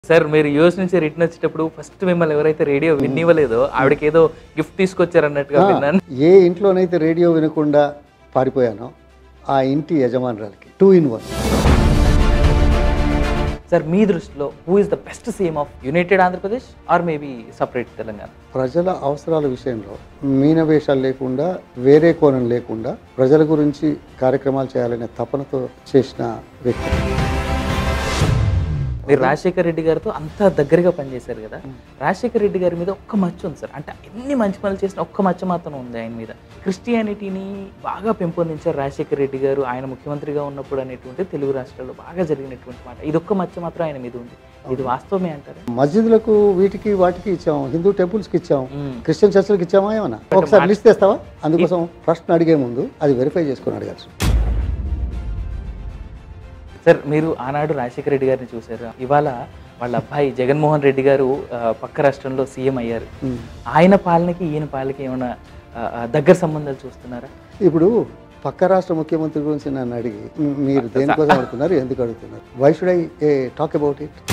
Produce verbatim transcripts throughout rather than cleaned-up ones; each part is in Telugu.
సార్ మీరు యూఎస్ నుంచి రిటర్న్ వచ్చేటప్పుడు ఫస్ట్ మిమ్మల్ని ఎవరైతే రేడియో వినివ్వలేదో ఆవిడకి ఏదో గిఫ్ట్ తీసుకొచ్చారన్నట్టుగా విన్నాను. ఏ ఇంట్లోనైతే రేడియో వినకుండా పారిపోయానో ఆ ఇంటి యజమానురాలకి టూ ఇన్ వన్. సార్ మీ దృష్టిలో who is the best CM of united Andhra Pradesh or maybe separate Telangana? ప్రజల అవసరాల విషయంలో మీనవేషాలు లేకుండా వేరే కోణం లేకుండా ప్రజల గురించి కార్యక్రమాలు చేయాలనే తపనతో చేసిన వ్యక్తి. మీరు రాజశేఖర్ రెడ్డి గారితో అంత దగ్గరగా పనిచేశారు కదా, రాజశేఖర్ రెడ్డి గారి మీద ఒక్క మచ్చ ఉంది సార్, అంటే ఎన్ని మంచి పనులు చేసిన ఒక్క మచ్చ మాత్రం ఉంది ఆయన మీద. క్రిస్టియానిటీని బాగా పెంపొందించారు రాజశేఖర్ రెడ్డి గారు ఆయన ముఖ్యమంత్రిగా ఉన్నప్పుడు అనేటువంటి తెలుగు రాష్ట్రాల్లో బాగా జరిగినటువంటి మాట. ఇది ఒక్క మచ్చ మాత్రం ఆయన మీద ఉంది, ఇది వాస్తవమే అంటారు? మస్జిద్లకు వీటికి వాటికి ఇచ్చాము, హిందూ టెంపుల్స్కి ఇచ్చాము, క్రిస్టియన్ చర్చలకు ఇచ్చామా ఏమన్నా? ఒకసారి లిస్ట్ తెస్తావా? అందుకోసం ప్రశ్న అడిగే ముందు అది వెరిఫై చేసుకుని అడగాల్సి. సార్ మీరు ఆనాడు రాజశేఖర రెడ్డి గారిని చూసారు, ఇవాళ వాళ్ళ అబ్బాయి జగన్మోహన్ రెడ్డి గారు పక్క రాష్ట్రంలో సీఎం అయ్యారు. ఆయన పాలనకి ఈయన పాలనకి ఏమైనా దగ్గర సంబంధాలు చూస్తున్నారా? ఇప్పుడు పక్క రాష్ట్ర ముఖ్యమంత్రి గురించి నన్ను అడిగి మీరు దేనికోసం అడుగుతున్నారు, ఎందుకు అడుగుతున్నారు? Why should I talk about it?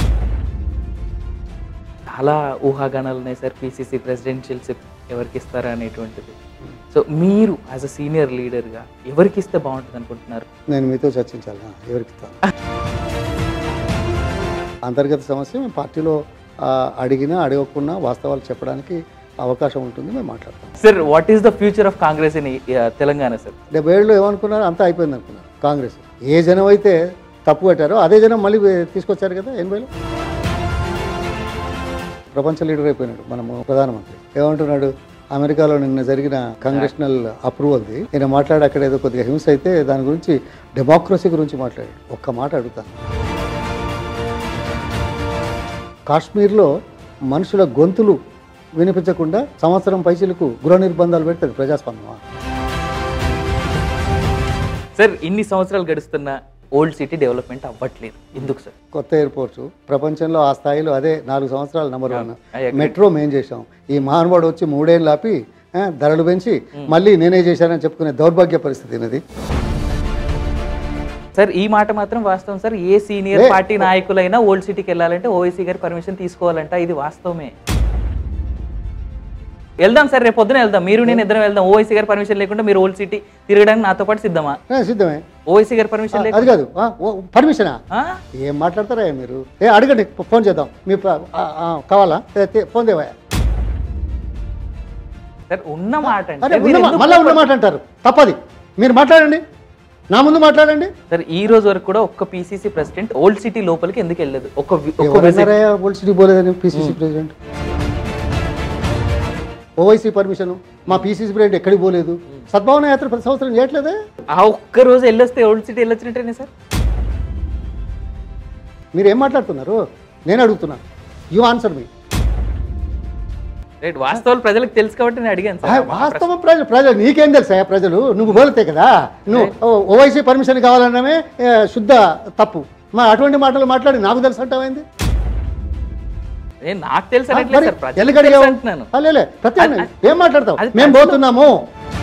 చాలా ఊహాగానాలు ఉన్నాయి సార్, పిసిసి ప్రెసిడెన్షియల్షిప్ ఎవరికి ఇస్తారా అనేటువంటిది. సో మీరు యాజ్ అ సీనియర్ లీడర్గా ఎవరికి ఇస్తే బాగుంటుంది అనుకుంటున్నారు? నేను మీతో చర్చించాలి, ఎవరికి ఇస్తాను? అంతర్గత సమస్య మేము పార్టీలో అడిగినా అడగకున్నా వాస్తవాలు చెప్పడానికి అవకాశం ఉంటుంది, మేము మాట్లాడతాం. Sir what is the future of Congress in Telangana? Sir డెబ్బై ఏళ్ళు ఏమనుకున్నారు, అంతా అయిపోయింది అనుకున్నారు. కాంగ్రెస్ ఏ జనం అయితే తప్పు పెట్టారో అదే జనం మళ్ళీ తీసుకొచ్చారు కదా ఎనభైలో. ప్రపంచ లీడర్ అయిపోయినాడు మనము ప్రధానమంత్రి. ఏమంటున్నాడు, అమెరికాలో నిన్న జరిగిన కాంగ్రెషనల్ అప్రూవల్ది నేను మాట్లాడి అక్కడ ఏదో కొద్దిగా హింస అయితే దాని గురించి డెమోక్రసీ గురించి మాట్లాడాడు. ఒక్క మాట అడుగుతాను, కాశ్మీర్లో మనుషుల గొంతులు వినిపించకుండా సంవత్సరం పైసలకు గృహ నిర్బంధాలు పెడుతుంది ప్రజాస్వామ్యమా? సార్ ఇన్ని సంవత్సరాలు గడుస్తున్న ఓల్డ్ సిటీ డెవలప్మెంట్ అవ్వట్లేదు, ఎందుకు సార్? కొత్త ఎయిర్పోర్ట్స్ ప్రపంచంలో ఆ స్థాయిలో అదే నాలుగు సంవత్సరాలు నెంబర్ వన్. మెట్రో మేం చేసాం, ఈ మహానుభావుడు వచ్చి మూడేళ్ళు ఆపి ధరలు పెంచి మళ్ళీ నేనే చేశానని చెప్పుకునే దౌర్భాగ్య పరిస్థితి అనేది. సార్ ఈ మాట మాత్రం వాస్తవం సార్, ఏ సీనియర్ పార్టీ నాయకులైనా ఓల్డ్ సిటీకి వెళ్ళాలంటే ఓవైసీ గారి పర్మిషన్ తీసుకోవాలంట, ఇది వాస్తవమే. వెళ్దాం సార్, రేపు పొద్దున వెళ్దాం, మీరు నేను ఇద్దరం వెళ్దాం. ఓవైసీ గారి పర్మిషన్ లేకుండా మీరు ఓల్డ్ సిటీ తిరగడానికి నాతో పాటు సిద్ధమా? సిద్ధమే. ఓవైసీ గారి పర్మిషన్ అది కాదు, పర్మిషనా? ఏం మాట్లాడతారా మీరు? ఏ అడగండి, ఫోన్ చేద్దాం. మీ కావాలా? ఫోన్ దేవా సార్. ఉన్న మాట మళ్ళీ ఉన్న మాట అంటారు, తప్పది. మీరు మాట్లాడండి, నా ముందు మాట్లాడండి సార్. ఈ రోజు వరకు కూడా ఒక్క పిసిసి ప్రెసిడెంట్ ఓల్డ్ సిటీ లోపలికి ఎందుకు వెళ్ళలేదు? ఒక్క ఓల్డ్ సిటీ పోలేదని పిసిసి ప్రెసిడెంట్. ఓవైసీ పర్మిషన్ మా పిసిసి ప్రెసిడెంట్ ఎక్కడికి పోలేదు. సద్భావన యాత్ర ప్రతి సంవత్సరం చేయట్లేదే? ఆ ఒక్క రోజు వెళ్ళొస్తే ఓల్డ్ సిటీ వెళ్ళొచ్చినట్టేనే సార్. మీరు ఏం మాట్లాడుతున్నారు? నేను అడుగుతున్నా, యూ ఆన్సర్ మీ. రైట్, వాస్తవాలు ప్రజలకు తెలుసు కాబట్టి నేను అడిగాను సార్. వాస్తవం ప్రజలు ప్రజలు నీకేం తెలుసా? ప్రజలు నువ్వు పోలితే కదా. నువ్వు ఓవైసీ పర్మిషన్ కావాలన్నమే శుద్ధ తప్పు. మా అటువంటి మాటలు మాట్లాడి నాకు తెలుసు అంటామైంది. నాకు తెలుసు ఏం మాట్లాడతావు? మేము పోతున్నాము.